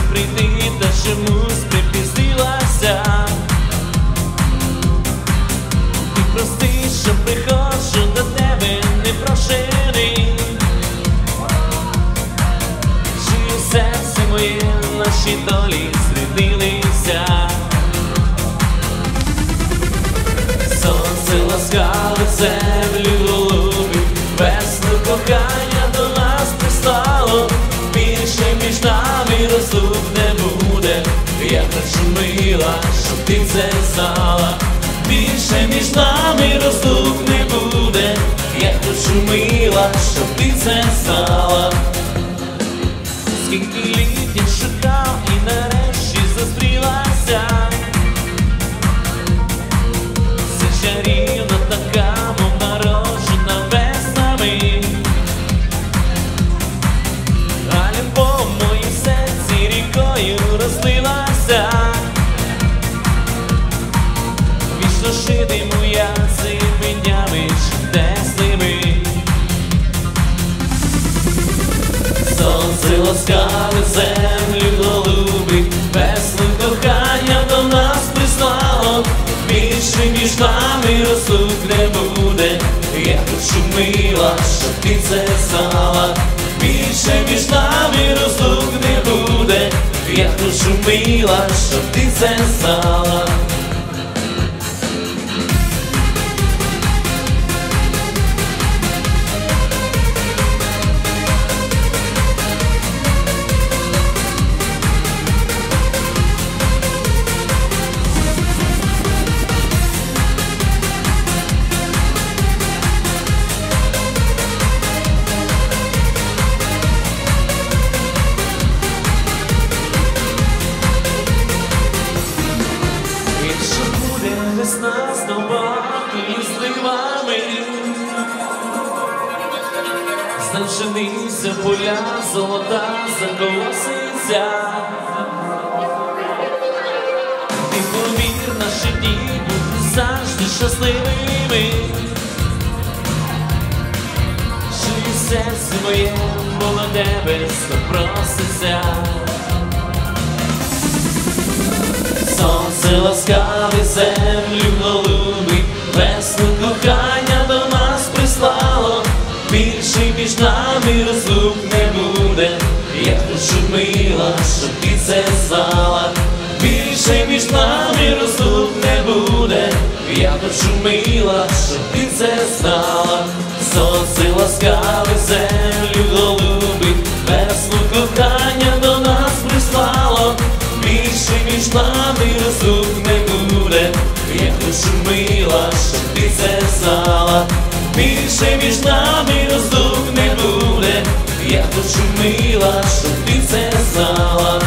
прийти, та чомусь припізнилася. Ти прости, що приходжу до тебе непрошений. Чую, серце моє, наші долі зріднилися. Сонце ласкаве землю голубить, весну кохання до нас прислало. Більше між нами розлук не буде, я хочу, мила, щоб ти це знала. Більше між нами розлук не буде, я хочу, мила, щоб ти це знала. Скільки літ я шукав і нарешті зустрілася. Все чарівно така, мов народжена веснами. А любов в моїм серці рікою розлилася. Вічно житиму я цими днями чудесними. Сонце ласкаве землю голубить, весну кохання до нас прислало. Більше між нами розлук не буде, я хочу, мила, щоб ти це знала. Більше між нами розлук не буде, я хочу, мила, щоб ти це знала. Весна з новими зливами, знов пшениця, поля золота заколоситься. Ти повір, наші дні будуть завжди щасливими. Чує серце моє, молоде небесно проситься. Сонце ласкаве землю голубить, весну кохання до нас прислало. Більше між нами розлук не буде, я хочу, мила, щоб ти це знала. Більше між нами розлук не буде, я хочу, мила, щоб ти це знала. Сонце ласкаве землю голубить, весну кохання до нас прислало. Більше між нами розлук не буде, я хочу, мила, щоб ти це знала. Більше між нами розлук не буде, я хочу, мила, щоб ти це знала.